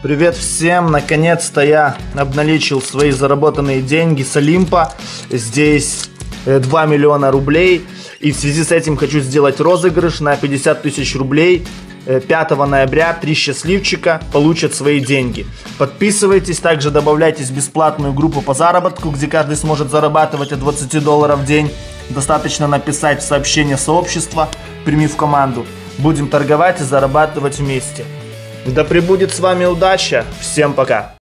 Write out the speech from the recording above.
Привет всем! Наконец-то я обналичил свои заработанные деньги с Олимпа. Здесь 2 миллиона рублей. И в связи с этим хочу сделать розыгрыш на 50 тысяч рублей. 5 ноября 3 счастливчика получат свои деньги. Подписывайтесь, также добавляйтесь в бесплатную группу по заработку, где каждый сможет зарабатывать от $20 в день. Достаточно написать в сообщение сообщества «Прими в команду». Будем торговать и зарабатывать вместе. Да пребудет с вами удача. Всем пока.